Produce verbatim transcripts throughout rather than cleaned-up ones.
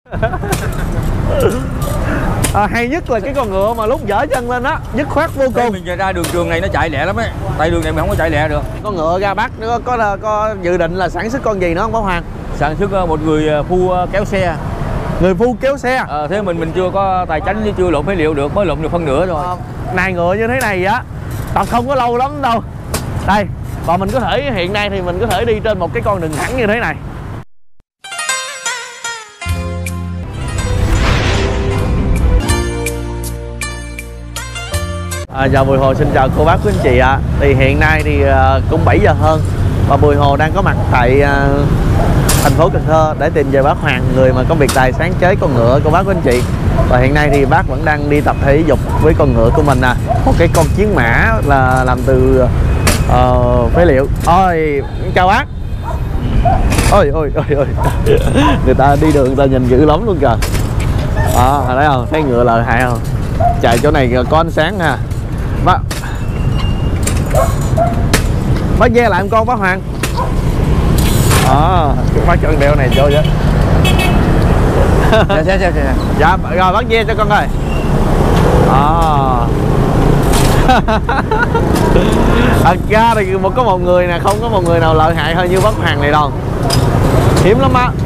À, hay nhất là cái con ngựa mà lúc dở chân lên á, dứt khoát vô cùng. Mình ra đường trường này nó chạy lẹ lắm ấy, tại đường này mình không có chạy lẹ được. Con ngựa ra Bắc nó có, có có dự định là sản xuất con gì nữa không Bảo Hoàng? Sản xuất một người phu kéo xe. Người phu kéo xe. Ờ, thế mình mình chưa có tài chánh chứ chưa lộn phế liệu được, mới lộn được phân nửa rồi. À, này ngựa như thế này á, tập không có lâu lắm đâu. Đây, và mình có thể hiện nay thì mình có thể đi trên một cái con đường thẳng như thế này. À, chào Bùi Hồ, xin chào cô bác quý anh chị ạ. À. Thì hiện nay thì uh, cũng bảy giờ hơn và Bùi Hồ đang có mặt tại uh, thành phố Cần Thơ để tìm về bác Hoàng, người mà có biệt tài sáng chế con ngựa cô bác quý anh chị. Và hiện nay thì bác vẫn đang đi tập thể dục với con ngựa của mình nè, à. Một cái con chiến mã là làm từ uh, phế liệu. Ôi, chào bác. Ôi ôi ôi ôi. Người ta đi đường người ta nhìn dữ lắm luôn kìa. À, thấy không? Thấy ngựa lợi hại không? Chạy chỗ này có ánh sáng ha. Bác Bác ve lại em con bác Hoàng. À, bác cho con đeo này vô chứ. Dạ, dạ, dạ, dạ. Dạ, rồi bác ve cho con ơi. À. Thật ra thì một có một người nè, không có một người nào lợi hại hơn như bác Hoàng này đâu. Hiếm lắm á.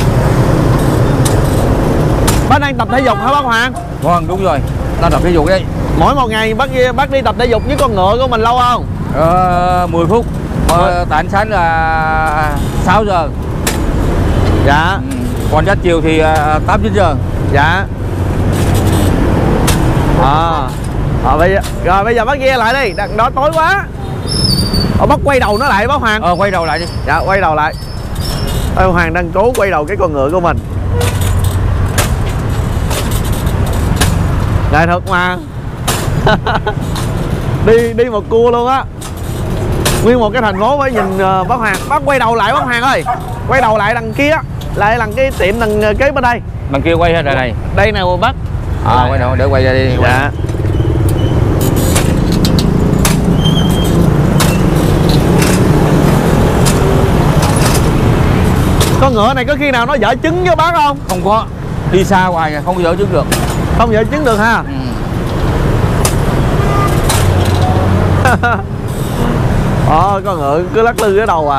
Bác đang tập thể dục hả bác Hoàng? Vâng, đúng rồi. Ta tập thể dục đấy. Mỗi một ngày bác bác đi tập thể dục với con ngựa của mình lâu không? Ờ, mười phút. Ờ, tại ánh sáng là sáu giờ. Dạ. Ừ. Còn dắt chiều thì tám chín giờ. Dạ. À. À, bây giờ, rồi bây giờ bác ghe lại đi, đằng đó tối quá. Ồ, bác quay đầu nó lại bác Hoàng. Ờ, quay đầu lại đi. Dạ, quay đầu lại. Ê, Hoàng đang cố quay đầu cái con ngựa của mình. Nghệ thuật mà. đi đi một cua luôn á. Nguyên một cái thành phố phải nhìn uh, bác Hoàng. Bác quay đầu lại bác Hoàng ơi. Quay đầu lại đằng kia, lại đằng cái tiệm đằng kế bên đây. Đằng kia quay hết rồi này. Đây nè bác. À, à quay đầu để quay ra đi. Quay. Dạ. Con ngựa này có khi nào nó dở trứng với bác không? Không có. Đi xa hoài không có dở trứng được. Không dở trứng được ha. Ừ. Ờ, con ngựa cứ lắc lư cái đầu à.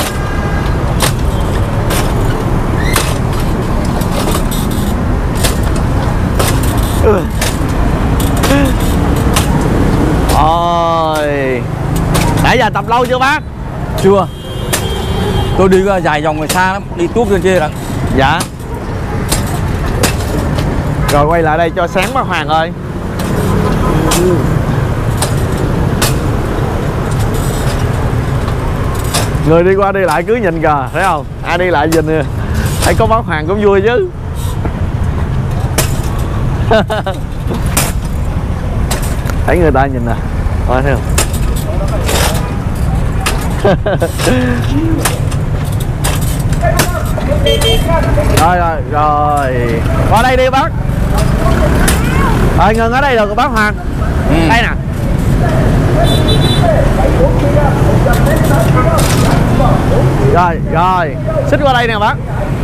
Ôi. Nãy giờ tập lâu chưa bác? Chưa. Tôi đi dài vòng người xa lắm, đi tuốt lên kia lận. Dạ. Rồi quay lại đây cho sáng bác Hoàng ơi. Người đi qua đi lại cứ nhìn kìa, thấy không? Ai đi lại nhìn nè. Thấy có bác Hoàng cũng vui chứ. Thấy người ta nhìn nè. Rồi thấy không? Rồi rồi rồi. Qua đây đi bác. Rồi ngừng ở đây được rồi bác Hoàng. Ừ. Đây nè. Rồi rồi. Xích qua đây nè bác.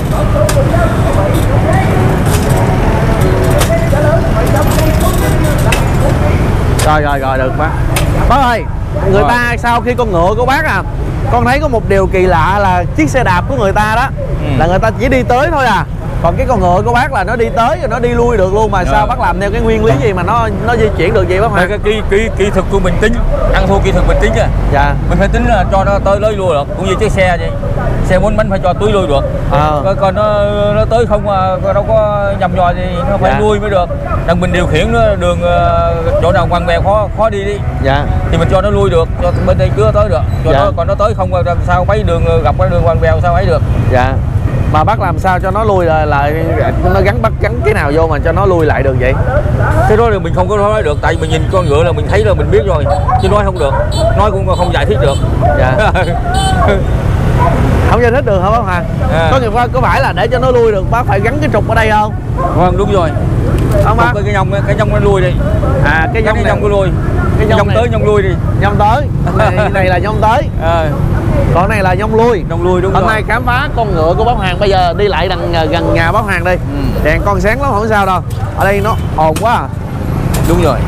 Rồi rồi rồi được bác. Bác ơi, người rồi. Ta sau khi con ngựa của bác à, con thấy có một điều kỳ lạ là chiếc xe đạp của người ta đó, ừ. là người ta chỉ đi tới thôi à. Còn cái con ngựa của bác là nó đi tới rồi nó đi lui được luôn mà. Dạ. Sao bác làm theo cái nguyên lý gì mà nó nó di chuyển được vậy bác Hoàng? Cái kỹ kỹ kỹ thuật của mình tính, ăn thua kỹ thuật mình tính chứ. Dạ. Mình phải tính là cho nó tới lấy lui được, cũng như chiếc xe vậy. Xe bốn bánh phải cho túi lui được. À. Còn nó nó tới không mà đâu có nhầm nhò gì, nó phải dạ. lui mới được. Đằng mình điều khiển nó đường chỗ nào ngoằn ngoèo khó khó đi đi. Dạ. Thì mình cho nó lui được, cho bên đây chưa tới được. Cho dạ. nó, còn nó tới không sao mấy đường gặp cái đường ngoằn ngoèo sao ấy được. Dạ. Mà bác làm sao cho nó lui lại, lại nó gắn bắt gắn cái nào vô mà cho nó lui lại được vậy? Cái đó thì mình không có nói được, tại vì mình nhìn con ngựa là mình thấy là mình biết rồi, chứ nói không được, nói cũng không giải thích được. Dạ. Không giải thích được hả bác Hoàng? À. Có người có phải là để cho nó lui được bác phải gắn cái trục ở đây không? Vâng đúng rồi. Không bác? Cái nhông cái nhông nó lui đi. À cái nhông cái nhông nó lui. Cái nhông tới nhông lui đi. Nhông tới. Này, này là nhông tới. À. Con này là nhông lui. Nhông lui đúng hôm rồi. nay khám phá con ngựa của bác Hoàng. Bây giờ đi lại đằng gần nhà bác Hoàng đi. Ừ. Đèn con sáng lắm không sao đâu. Ở đây nó ồn quá à. Đúng rồi.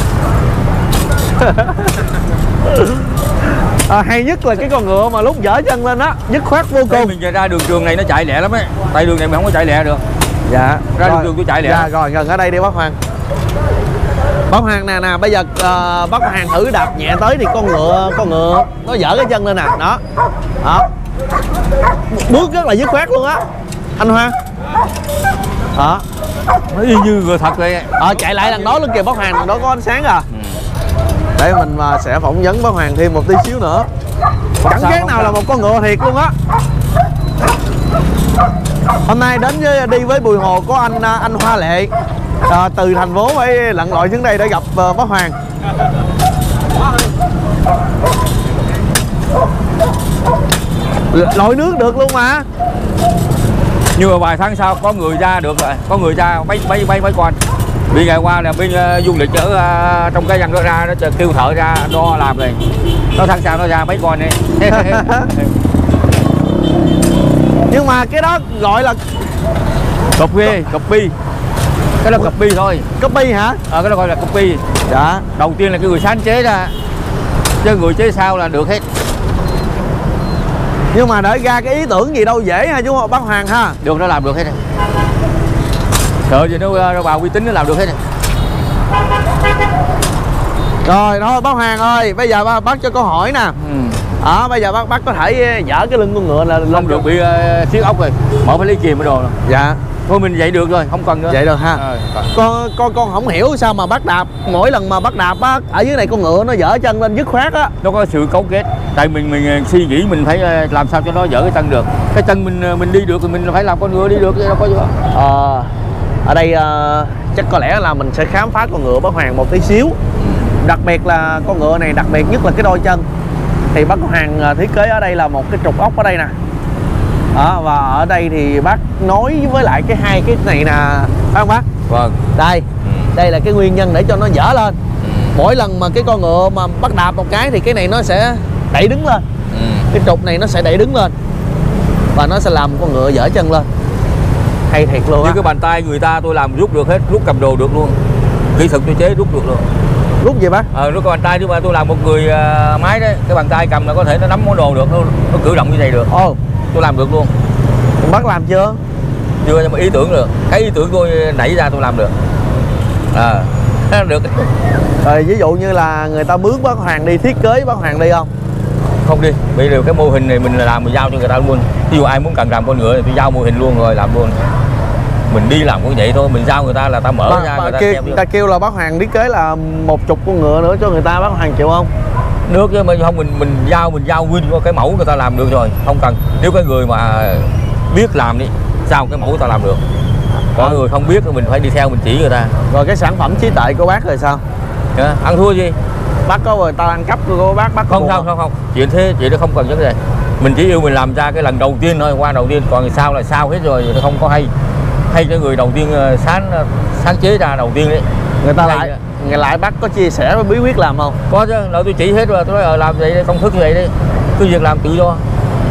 À, hay nhất là cái con ngựa mà lúc dở chân lên á, dứt khoát vô cùng. Mình ra đường trường này nó chạy lẹ lắm ấy. Tại đường này mình không có chạy lẹ được. Dạ. Ra rồi. Đường trường tôi chạy lẹ. Dạ rồi, gần ở đây đi bác Hoàng. Bác Hoàng nè nè, bây giờ uh, bác Hoàng thử đạp nhẹ tới thì con ngựa con ngựa nó dở cái chân lên nè, đó. Đó. Bước rất là dứt khoát luôn á. Anh Hoàng. Đó. Nó y như ngựa thật vậy. Ờ chạy lại lần đó luôn kìa bác Hoàng, lần đó có ánh sáng à. Ừ. Để mình mà sẽ phỏng vấn bác Hoàng thêm một tí xíu nữa. Chẳng khác nào là một con ngựa thiệt luôn á. Hôm nay đến với đi với Bùi Hồ có anh anh Hoa Lệ à, từ thành phố phải lặn lội xuống đây để gặp uh, bác Hoàng. Lội nước được luôn mà. Nhưng mà vài tháng sau có người ra được rồi, có người ra mấy mấy mấy mấy con. Đi ngày qua là bên uh, du lịch ở uh, trong cái răng đó ra, nó kêu thợ ra đo làm rồi. Nó tháng sau nó ra mấy con này. Nhưng mà cái đó gọi là copy, copy. Cái đó copy thôi. Copy hả? Ờ, cái đó gọi là copy. Dạ. Đầu tiên là cái người sáng chế ra, chứ người chế sau là được hết. Nhưng mà để ra cái ý tưởng gì đâu dễ ha chú bác Hoàng ha. Được, nó làm được hết. Sợ gì nó, nó vào uy tín nó làm được hết. Rồi thôi bác Hoàng ơi, bây giờ bác, bác cho câu hỏi nè. Ừ. À, bây giờ bác bác có thể dỡ cái lưng con ngựa là không được bị uh, xiết ốc rồi, mở phải lấy kìm cái đồ rồi. Dạ. Thôi mình vậy được rồi, không cần nữa. Vậy được ha. À, con con con không hiểu sao mà bác đạp mỗi lần mà bác đạp á, ở dưới này con ngựa nó dở chân lên dứt khoát á. Nó có sự cấu kết. Tại mình mình suy nghĩ mình phải làm sao cho nó dở cái chân được. Cái chân mình mình đi được thì mình phải làm con ngựa đi được chứ đâu có gì. Ờ, ở đây uh, chắc có lẽ là mình sẽ khám phá con ngựa bác Hoàng một tí xíu. Đặc biệt là con ngựa này đặc biệt nhất là cái đôi chân. Thì bác Hoàng thiết kế ở đây là một cái trục ốc ở đây nè. Đó, và ở đây thì bác nối với lại cái hai cái này nè, phải không bác? Vâng. Đây, đây là cái nguyên nhân để cho nó dở lên. Mỗi lần mà cái con ngựa mà bắt đạp một cái thì cái này nó sẽ đẩy đứng lên. Ừ. Cái trục này nó sẽ đẩy đứng lên và nó sẽ làm con ngựa dở chân lên. Hay thiệt luôn á. Như cái bàn tay người ta tôi làm rút được hết, rút cầm đồ được luôn. Kỹ thuật tôi chế rút được luôn. Rút gì bác? Ờ, rút cái bàn tay chứ mà tôi làm một người uh, máy đấy, cái bàn tay cầm là có thể nó nắm món đồ được, nó, nó cử động như vậy được. Ồ, tôi làm được luôn. Bác làm chưa? Chưa, nhưng mà ý tưởng được. Cái ý tưởng tôi nảy ra tôi làm được. À, được. Rồi ví dụ như là người ta mướn bác Hoàng đi thiết kế, bác Hoàng đi không? Không đi. Bây giờ cái mô hình này mình làm mình giao cho người ta luôn. Ví dụ ai muốn cần làm con ngựa thì tôi giao mô hình luôn rồi làm luôn. Mình đi làm cũng vậy thôi, mình giao người ta là ta mở bà, ra bà người ta kêu, xem. người ta kêu là bác Hoàng thiết kế là một chục con ngựa nữa cho người ta, bác Hoàng chịu không? Được chứ, mà không mình mình giao mình giao nguyên cái mẫu người ta làm được rồi, không cần. Nếu cái người mà biết làm đi, sao cái mẫu người ta làm được. Có người không biết thì mình phải đi theo mình chỉ người ta. Rồi cái sản phẩm trí tuệ của bác rồi sao? À, ăn thua gì? Bác có người ta ăn cắp của bác, bác không không không không. Chuyện thế chuyện đó không cần vấn đề. Mình chỉ yêu mình làm ra cái lần đầu tiên thôi, qua đầu tiên, còn sau là sao hết rồi, nó không có hay. Hay cái người đầu tiên sáng sáng chế ra đầu tiên đấy. Người ta lại ngày lại bác có chia sẻ với bí quyết làm không? Có chứ, đâu tôi chỉ hết rồi, tôi nói ờ, làm vậy công thức như vậy đi, cứ việc làm tự do.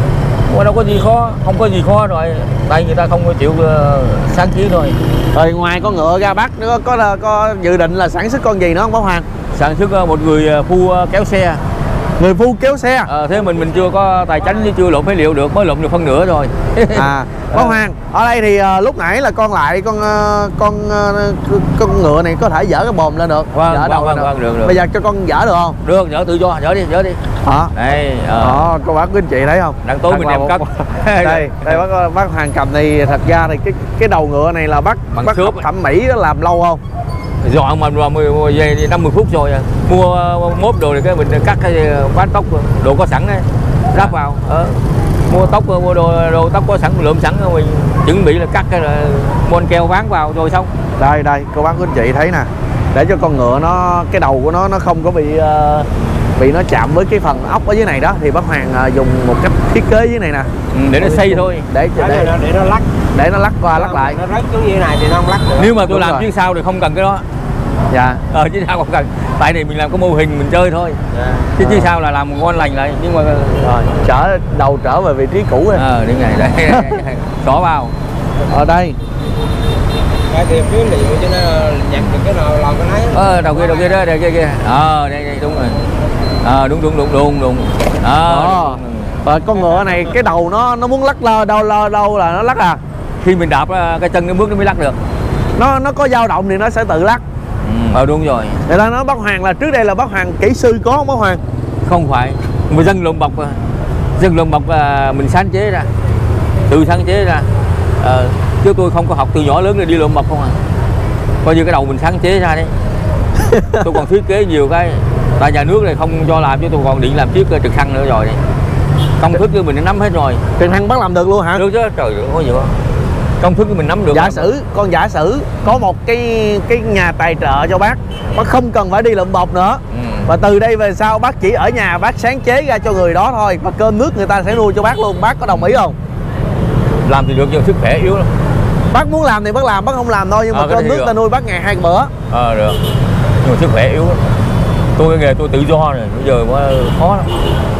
Mà đâu có gì khó, không có gì khó rồi, tại người ta không có chịu uh, sáng chế thôi. Rồi ngoài con ngựa ra bác có, có có dự định là sản xuất con gì nữa không bác Hoàng? Sản xuất uh, một người phu uh, kéo xe. Người phu kéo xe? Ờ, thế mình mình chưa có tài chánh chứ chưa lộn phế liệu được, mới lộn được phân nửa rồi. À, bác Hoàng, ở đây thì uh, lúc nãy là con lại con uh, con uh, con ngựa này có thể dỡ cái bồm lên được. Vâng, dỡ vâng, đầu vâng, được. vâng, được, được. Bây giờ cho con dỡ được không? Được, dỡ tự do, dỡ đi, dỡ đi. Hả? Đây, ờ. Đó, cô bác quý anh chị thấy không? Đang tối mình đem cất. Đây, đây bác bác Hoàng cầm thì thật ra thì cái cái đầu ngựa này là bác bằng bác khớp thẩm mỹ đó làm lâu không? Dọn mà về năm mươi phút rồi à. Mua mốt đồ này cái mình cắt cái ván tóc đồ có sẵn đấy, ráp vào. Ờ. Mua tóc mua đồ đồ tóc có sẵn lượm sẵn mình chuẩn bị là cắt cái là mon keo ván vào rồi xong. Đây đây cô bác quý anh chị thấy nè, để cho con ngựa nó cái đầu của nó nó không có bị uh, bị nó chạm với cái phần ốc ở dưới này đó thì bác Hoàng uh, dùng một cách thiết kế dưới này nè. Ừ, để nó xây thôi, để để, để, để nó lắc để nó lắc qua lắc lại. Nó rớt xuống như này thì nó không lắc được. Nếu mà tôi làm phía sau thì không cần cái đó. Dạ. Ờ chứ sao không cần. Tại này mình làm cái mô hình mình chơi thôi. Dạ. Chứ chứ sao là làm ngon lành lại. Nhưng mà rồi trở đầu trở về vị trí cũ rồi. Ờ đến ngày đây. Xỏ vào. Ở đây. Cái tìm phế liệu cho nên nhặt được cái nào làm cái nấy. Ờ đầu kia đầu kia đó, đây kia kia. Ờ đây đây đúng rồi. Ờ đúng đúng đúng đúng đúng. Ờ. Và con ngựa này cái đầu nó nó muốn lắc lơ đâu lơ đâu là nó lắc à. Khi mình đạp cái chân nó bước nó mới lắc được. Nó nó có dao động thì nó sẽ tự lắc. Ừ. Ờ đúng rồi. Người ta nói bác Hoàng là trước đây là bác Hoàng kỹ sư có không bác Hoàng? Không phải. Mình dân lộn bọc dân lộn bọc là mình sáng chế ra. Tự sáng chế ra. Ờ, chứ tôi không có học từ nhỏ lớn để đi lộn bọc không à. Coi như cái đầu mình sáng chế ra đấy. Tôi còn thiết kế nhiều cái. Tại nhà nước này không cho làm chứ tôi còn định làm chiếc trực thăng nữa rồi. Công thức của mình đã nắm hết rồi. Trực thăng bác làm được luôn hả? Được chứ, trời ơi có gì không? Công thức của mình nắm được. Giả sử, con giả sử có một cái cái nhà tài trợ cho bác, bác không cần phải đi lượm bọc nữa. Ừ. Và từ đây về sau bác chỉ ở nhà bác sáng chế ra cho người đó thôi. Và cơm nước người ta sẽ nuôi cho bác luôn. Bác có đồng ý không? Làm thì được nhưng sức khỏe yếu lắm. Bác muốn làm thì bác làm, bác không làm thôi. Nhưng mà à, cơm nước được. Ta nuôi bác ngày hai bữa. Ờ à, được. Nhưng mà sức khỏe yếu lắm. Tôi cái nghề tôi tự do rồi, bây giờ quá khó lắm.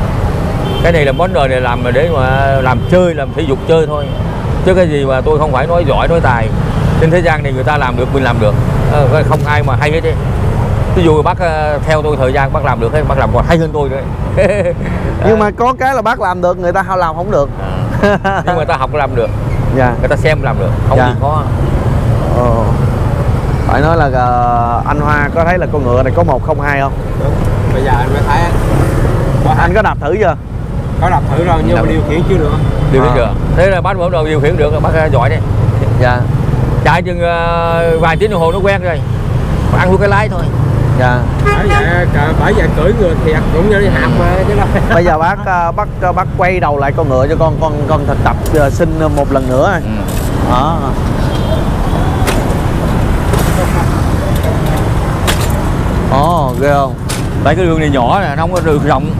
Cái này là món đời này làm mà để mà làm chơi, làm thể dục chơi thôi. Chứ cái gì mà tôi không phải nói giỏi, nói tài. Trên thế gian này người ta làm được, mình làm được. À, không ai mà hay hết đấy. Ví dụ bác theo tôi thời gian bác làm được hết, bác làm còn hay hơn tôi đấy. Nhưng mà có cái là bác làm được, người ta không làm không được. À. Nhưng mà ta học làm được. Dạ. Người ta xem làm được, không dạ. gì khó. Ờ. Phải nói là uh, anh Hoa có thấy là con ngựa này có một không hai không? Đúng. Bây giờ anh mới thấy có anh có đạp thử chưa? Có đạp thử rồi nhưng mà điều khiển chưa được. Điều khiển à. được. Thế là bác bắt đầu điều khiển được, bác giỏi đấy. Dạ. Chạy chừng uh, vài tiếng đồng hồ nó quen rồi. Ăn luôn cái lái thôi. Dạ. Bởi vậy, bởi vậy cưỡi ngựa thiệt cũng như đi hạp mà chứ đâu. Bây giờ bác bác bác quay đầu lại con ngựa cho con con con thực tập uh, xin một lần nữa. Ừ. Đó. Ồ, oh, ghê không? Tại cái đường này nhỏ nè, nó không có đường rộng.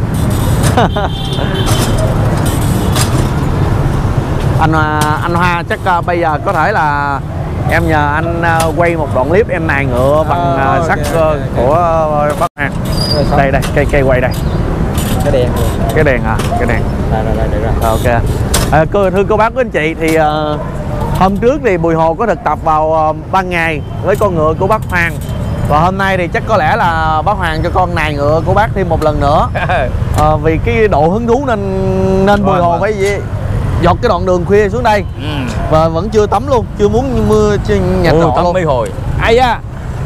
anh anh Hoa chắc uh, bây giờ có thể là em nhờ anh uh, quay một đoạn clip em nài ngựa bằng uh, sắt okay, okay, của uh, bác Hoàng. Đây đây, cây cây quay đây. Cái đèn. Cái đèn à, cái đèn. Đây đây đây được rồi. Ok. À, thưa cô bác quý anh chị thì uh, hôm trước thì Bùi Hồ có thực tập vào uh, ban ngày với con ngựa của bác Hoàng. Và hôm nay thì chắc có lẽ là bác Hoàng cho con nài ngựa của bác thêm một lần nữa. À, vì cái độ hứng thú nên nên Bùi Hồ phải gì dọc cái đoạn đường khuya xuống đây. Ừ. Và vẫn chưa tắm luôn, chưa muốn mưa nhạt ừ, độ tắm luôn. mấy hồi. Ai da.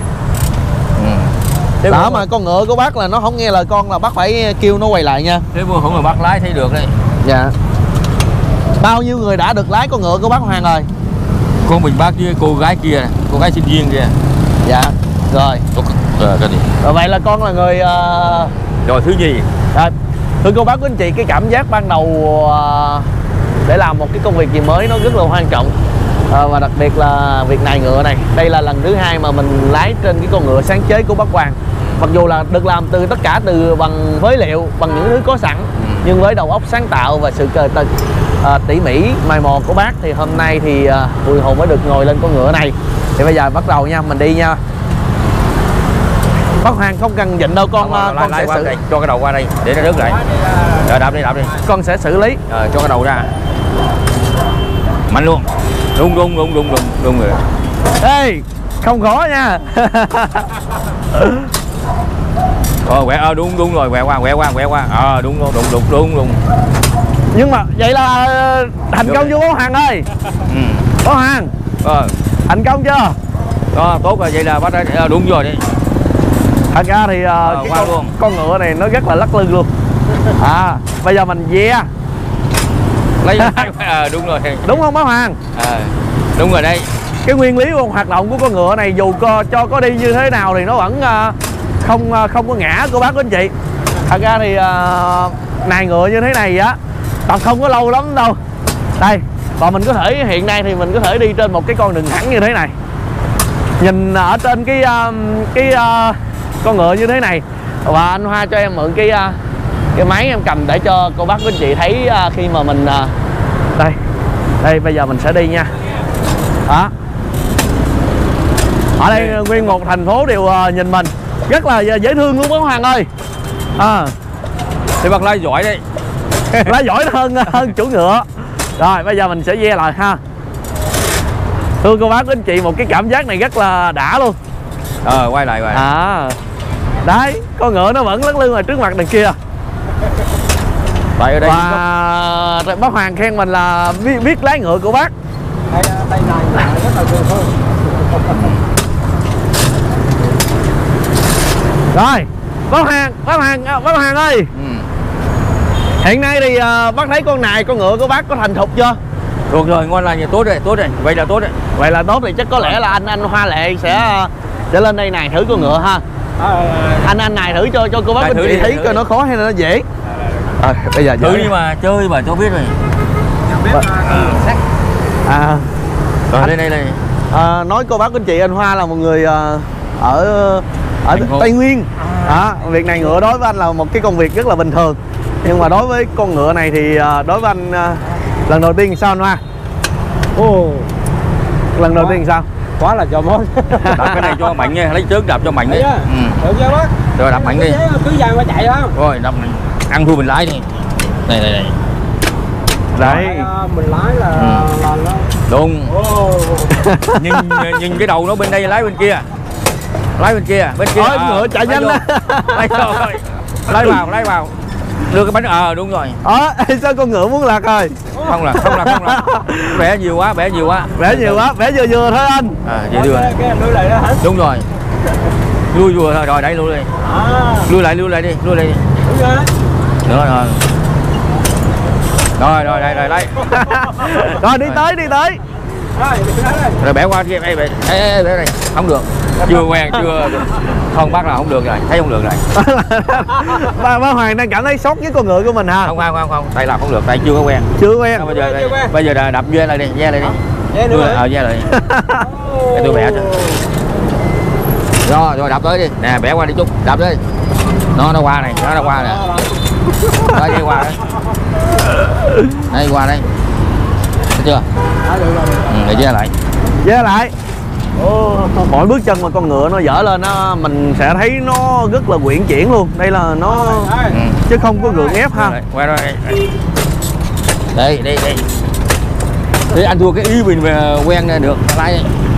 Ừ. Đó mà con ngựa của bác là nó không nghe lời con là bác phải kêu nó quay lại nha. Thế vừa không là bác lái thấy được đấy. Dạ. Bao nhiêu người đã được lái con ngựa của bác Hoàng rồi? Con mình bác với cô gái kia, cô gái sinh viên kia. Dạ. Rồi. Rồi cái gì? Rồi vậy là con là người uh... rồi thứ gì? À, thưa cô bác quý anh chị, cái cảm giác ban đầu uh, để làm một cái công việc gì mới nó rất là quan trọng. À, và đặc biệt là việc nài ngựa này, đây là lần thứ hai mà mình lái trên cái con ngựa sáng chế của bác Hoàng. Mặc dù là được làm từ tất cả từ bằng phế liệu, bằng những thứ có sẵn, nhưng với đầu óc sáng tạo và sự cờ tật à, tỉ mỉ mày mò của bác thì hôm nay thì à, Bùi Hồ mới được ngồi lên con ngựa này. Thì bây giờ bắt đầu nha, mình đi nha. Bác Hoàng không cần dịnh đâu con. Không, con lái sẽ xử... đây, cho cái đầu qua đây để nó rớt lại. Rồi đạp đi, đạp đi. Con sẽ xử lý. Rồi cho cái đầu ra. Mạnh luôn. Đúng đúng đúng đúng đúng đúng rồi. Ê, không khó nha. Rồi quẹo ờ, đúng đúng rồi, quẹo qua quẹo qua quẹo qua. Ờ à, đúng đúng đúng đúng đúng đúng. Nhưng mà vậy là thành công chưa bác Hoàng ơi? Ừ. Bác Hoàng. Ờ. Thành công chưa? Đó, tốt rồi, vậy là bắt đây à, đúng rồi đi. Thật ra thì uh, à, cái qua con, luôn. con ngựa này nó rất là lắc lư luôn. À, bây giờ mình ve. Lấy à, đúng rồi. Đúng không bác Hoàng? À, đúng rồi đây. Cái nguyên lý của hoạt động của con ngựa này dù co, cho có đi như thế nào thì nó vẫn uh, không uh, không có ngã cô bác quý anh chị. Thật ra thì uh, nài ngựa như thế này á, tập không có lâu lắm đâu. Đây, và mình có thể hiện nay thì mình có thể đi trên một cái con đường thẳng như thế này. Nhìn ở trên cái uh, cái uh, con ngựa như thế này. Và anh Hoa cho em mượn cái uh, cái máy em cầm để cho cô bác quý anh chị thấy uh, khi mà mình uh, đây đây bây giờ mình sẽ đi nha. Đó. Ở đây nguyên một thành phố đều nhìn mình rất là dễ thương luôn bác Hoàng ơi. À. Thì bác lái giỏi đấy. Lái giỏi hơn hơn chủ ngựa. Rồi bây giờ mình sẽ ve lại ha. Thưa cô bác anh chị, một cái cảm giác này rất là đã luôn. Ờ quay lại quay. À. Đấy, con ngựa nó vẫn lắc lư ngoài trước mặt đằng kia. Tại ở đây và có... bác Hoàng khen mình là biết, biết lái ngựa của bác. Đây đây này rất là thương thôi. Rồi, bác Hoàng, bác Hoàng, bác Hoàng ơi. Ừ. Hiện nay thì uh, bác thấy con này, con ngựa của bác có thành thục chưa? Được rồi, ngon lành, tốt rồi, tốt rồi, vậy là tốt đấy. Vậy là tốt thì chắc có lẽ là anh anh Hoa Lệ sẽ uh, sẽ lên đây này thử con ngựa ha. À, à, à. Anh anh này thử cho cho cô bác anh chị thấy coi nó khó hay là nó dễ. À, bây giờ thử đi mà chơi mà cho biết rồi. À, rồi anh, đây đây đây. À, nói cô bác anh chị, anh Hoa là một người uh, ở ở Tây Nguyên. À, việc này ngựa đối với anh là một cái công việc rất là bình thường. Nhưng mà đối với con ngựa này thì uh, đối với anh uh, lần đầu tiên sao anh Hoa? Ồ, lần đầu tiên sao? Quá là cho món. Đạp cái này cho mạnh nha, lấy trước đạp cho mạnh đi. Ừ. Được chưa bác? Rồi đạp mạnh đi. Cứ dàn qua chạy không? Rồi đạp ăn thua mình lái đi. Này này này. Đấy. Mình lái là ừ. là nó đúng. nhìn nhìn cái đầu nó bên đây lái bên kia. Lái bên kia, bên kia. Ôi, à, ngựa chạy nhanh đó. Lái rồi. Lái vào, lái vào. Đưa cái bánh ờ à, đúng rồi. Ờ à, sao con ngựa muốn lạc rồi? Không là không là không là. Bẻ nhiều quá, bẻ nhiều quá. Bẻ nhiều quá, bẻ vừa vừa thôi anh. À vậy đưa. Lui lại đó hả? Đúng rồi. Lui vừa thôi, rồi đấy lui đi. À. Lui lại, lui lại đi, lui lại đi. Đúng rồi. Nữa rồi. Rồi rồi đây rồi đây. Rồi đi tới đi tới. Rồi, rồi bẻ qua kia đây bẻ. Ê, ê, đây, đây. Không được. Chưa quen chưa. Không bắt là không được rồi, thấy không được rồi. Ba bác Hoàng đang cảm thấy sốc với con ngựa của mình ha. Không không không không, tay làm không được, tay chưa có quen. Chưa quen. Không, bây giờ đây, bây giờ đập ve lại đi, ve lại đi. Ờ ve lại đi. Để tôi bẻ cho. Rồi rồi đập tới đi. Nè bẻ qua đi chút, đập đi. Nó nó qua này, nó nó qua nè. Đây đi qua đấy. Đây qua đây. Thấy chưa? Ừ, để ve lại. Ve lại. Ồ, mỗi bước chân mà con ngựa nó dở lên nó mình sẽ thấy nó rất là uyển chuyển luôn. Đây là nó ừ. chứ không có gượng ép ha. Qua đây. Đây đây đây. Thế anh thua cái ý mình mà quen ra được lái.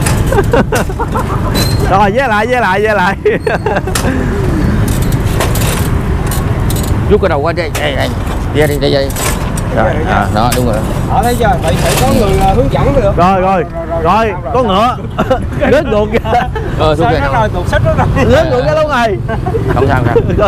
Rồi ve lại ve lại ve lại. Rút cái đầu qua đây đây đây. Ve đi đây đây. Rồi, à, đó đúng rồi. Ở đây giờ phải phải có người là hướng dẫn được. Rồi rồi rồi, có ngựa rớt ngược kìa. Ờ xuống kìa rồi, tụt xích đó rồi. Rớt ngược cái lúc này. Không sao sao.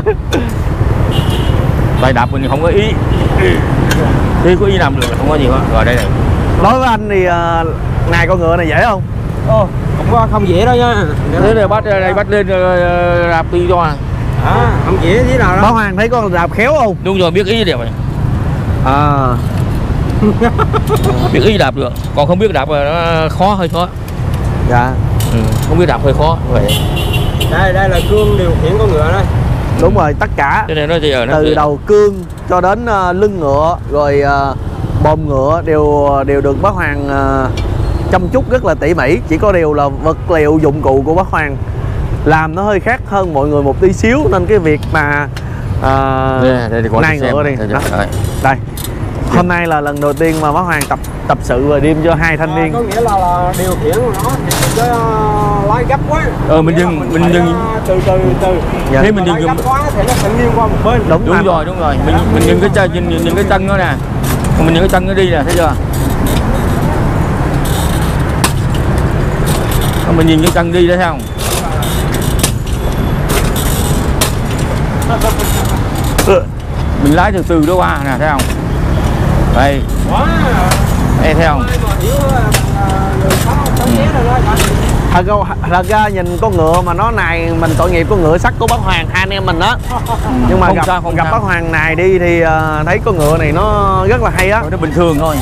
Tay đạp mình không có ý. Khi có ý làm được không có gì hết. Rồi đây này. Đối với anh thì uh, này con ngựa này dễ không? Ồ, không không dễ đâu nha. Thế này bắt đây bắt lên đạp tự do. À, không dễ thế nào đâu. Bác Hoàng thấy con đạp khéo không? Đúng rồi, biết ý đẹp rồi. À. Biết ý đạp được, còn không biết đạp là nó khó, hơi khó. Dạ. Ừ, không biết đạp hơi khó vậy. Đây đây là cương điều khiển con ngựa đây. Đúng rồi, tất cả. Cái này nó giờ nó từ chỉ... đầu cương cho đến uh, lưng ngựa rồi uh, bồm ngựa đều đều được bác Hoàng uh, chăm chút rất là tỉ mỉ. Chỉ có điều là vật liệu dụng cụ của bác Hoàng làm nó hơi khác hơn mọi người một tí xíu, nên cái việc mà uh, đây, đây, này ngựa đi đây, đây. Hôm nay là lần đầu tiên mà bác Hoàng tập tập sự và đêm cho hai thanh niên. À, có nghĩa là, là điều khiển của nó chứ uh, lái gấp quá. Ờ mình dừng mình, mình dừng từ từ từ. Dạ. Thế mình dừng dừng gấp quá thì nó sẽ nghiêng qua một bên. Đúng, đúng rồi đúng rồi. Mình mình dừng cái chân nhìn nhìn cái chân nó nè. Mình nhìn cái chân nó đi nè, thấy chưa? Mình nhìn cái chân đi đấy thấy không? Mình lái từ từ đó qua nè, thấy không? Đây. Đây thấy không? Ừ. Thật, thật ra nhìn con ngựa mà nó này mình tội nghiệp con ngựa sắt của bác Hoàng hai anh em mình đó. Nhưng mà không gặp sao, không gặp sao. bác Hoàng này đi thì uh, thấy con ngựa này nó rất là hay á. Nó bình thường thôi.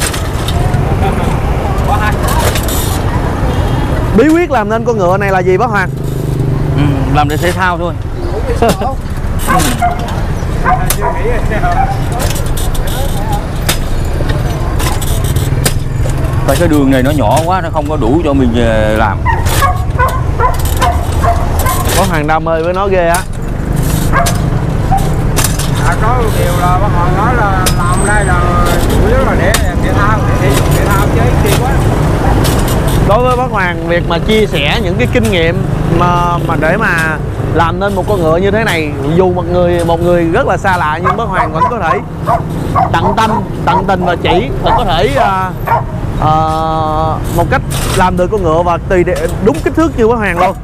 Bí quyết làm nên con ngựa này là gì bác Hoàng? Ừ, làm để thể thao thôi. Tại cái đường này nó nhỏ quá, nó không có đủ cho mình làm. Hoàng đam mê với nó ghê á. À, có một điều là bác Hoàng nói là làm đây là chủ yếu là để thể thao, để thể dục thể thao chứ đi quá. Đối với bác Hoàng, việc mà chia sẻ những cái kinh nghiệm mà mà để mà làm nên một con ngựa như thế này, dù một người một người rất là xa lạ nhưng bác Hoàng vẫn có thể tận tâm, tận tình và chỉ và có thể uh, uh, một cách làm được con ngựa và tùy để, đúng kích thước như bác Hoàng luôn.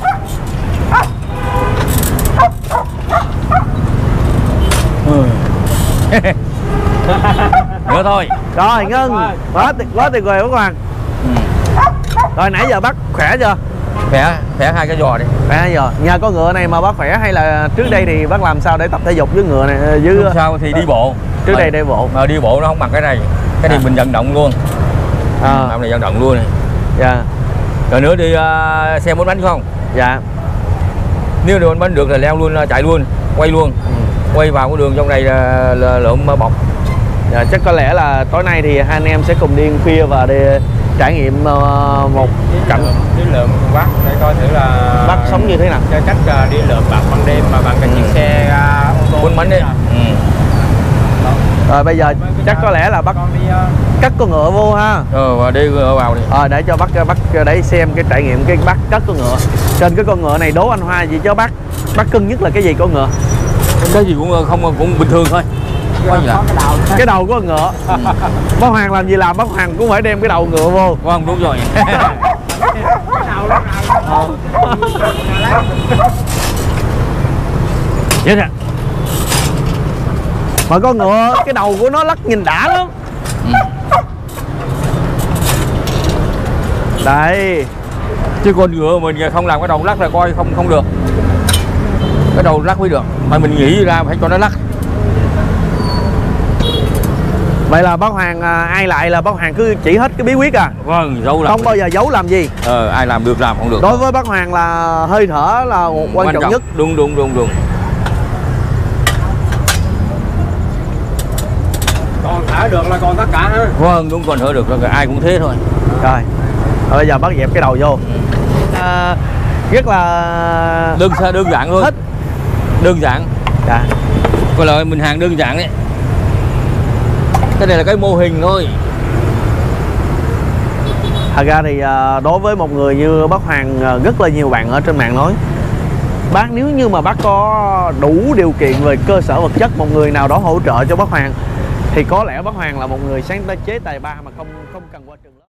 Nữa thôi. Rồi ngưng. Quá tuyệt quá tuyệt vời bác Hoàng. Ừ. Rồi nãy giờ bác khỏe chưa? Khỏe, khỏe hai cái giò đi. Khỏe hai giò. Nhờ có ngựa này mà bác khỏe hay là trước đây thì bác làm sao để tập thể dục với ngựa này với lúc sau thì đi bộ. Trước đây đi bộ. Mà đi bộ nó không bằng cái này. Cái này à. Mình vận động luôn. À. Hôm này vận động luôn này. Dạ. Rồi nữa đi uh, xe bốn bánh không? Dạ. Nếu đường bốn bánh được là leo luôn, chạy luôn, quay luôn. Ừ. Quay vào cái đường trong này là, là lượm bọc. Dạ, chắc có lẽ là tối nay thì hai anh em sẽ cùng đi ăn khuya và đi trải nghiệm uh, một cảnh đi lượm bác để coi thử là bác sống như thế nào. Cho cách uh, đi lượm bạc ban đêm mà bằng cái ừ. chiếc xe uh, ô tô bốn bánh đấy. Ừ. Rồi bây giờ chắc có lẽ là bác đi, uh... cất con ngựa vô ha. Ờ và đi ngựa vào đi. Ờ để cho bác bác để xem cái trải nghiệm cái bác cất con ngựa. Trên cái con ngựa này đố anh Hoa gì cho bác bác cưng nhất là cái gì con ngựa? Cái gì cũng không cũng bình thường thôi. Có gì là? Cái đầu. Cái đầu của con ngựa. Ừ. Bác Hoàng làm gì làm bác Hoàng cũng phải đem cái đầu ngựa vô. Không đúng rồi. Cái đầu đó. Chết rồi. Mà con ngựa cái đầu của nó lắc nhìn đã lắm. Ừ. Đây. Chứ con ngựa mình không làm cái đầu lắc là coi không không được. Cái đầu lắc mới được. Mà mình nghĩ ra phải cho nó lắc. Vậy là bác Hoàng ai lại là bác Hoàng cứ chỉ hết cái bí quyết à? Vâng, giấu làm. Không bao giờ giấu làm gì. Ờ, ai làm được làm không được. Đối với bác Hoàng là hơi thở là ừ, quan, quan trọng, trọng nhất. Đúng đúng đúng đúng. Còn thở được là còn tất cả ha. Vâng, đúng còn thở được là ai cũng thế thôi. Rồi. Rồi bây giờ bác dẹp cái đầu vô. À, rất là đơn đơn giản thôi. Thích. Đơn giản. Dạ. Coi là mình hàng đơn giản đấy. Cái này là cái mô hình thôi. Thật ra thì đối với một người như bác Hoàng, rất là nhiều bạn ở trên mạng nói bác nếu như mà bác có đủ điều kiện về cơ sở vật chất, một người nào đó hỗ trợ cho bác Hoàng thì có lẽ bác Hoàng là một người sáng chế tài ba mà không không cần qua trường lớp.